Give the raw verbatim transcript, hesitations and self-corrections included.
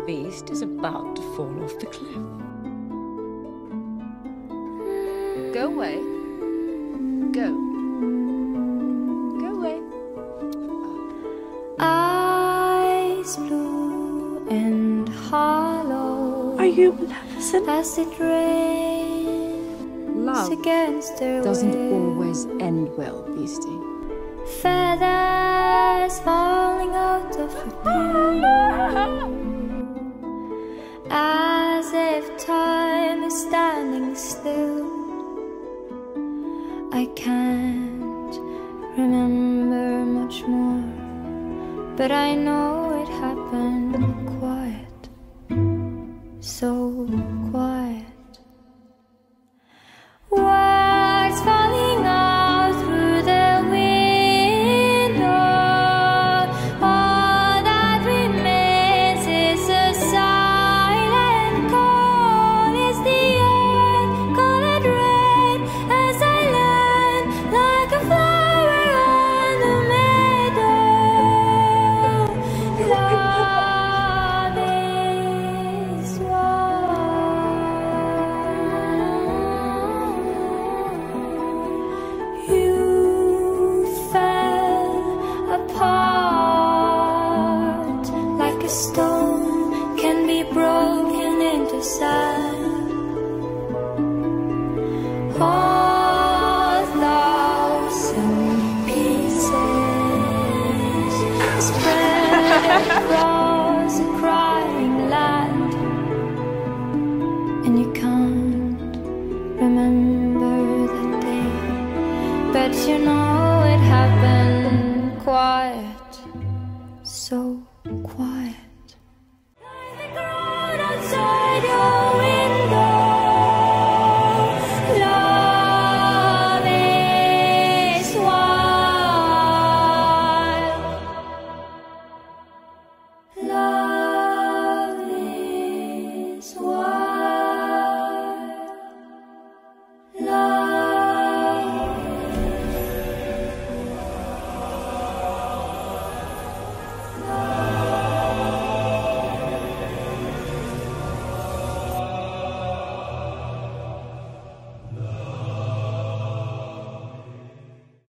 beast is about to fall off the cliff. Go away. Go. Go away. Eyes blue and hollow. Are you Maleficent? As it rains Love against their doesn't will. always end well, beastie. Feathers falling out of her pillow, as if time is standing still. I can't remember much more, but I know it happened quiet, so quiet. Words falling out through the window. All that remains is a silent call. Is the earth colored red as I land like a flower on the meadow? Love is warm. You fell apart like a stone.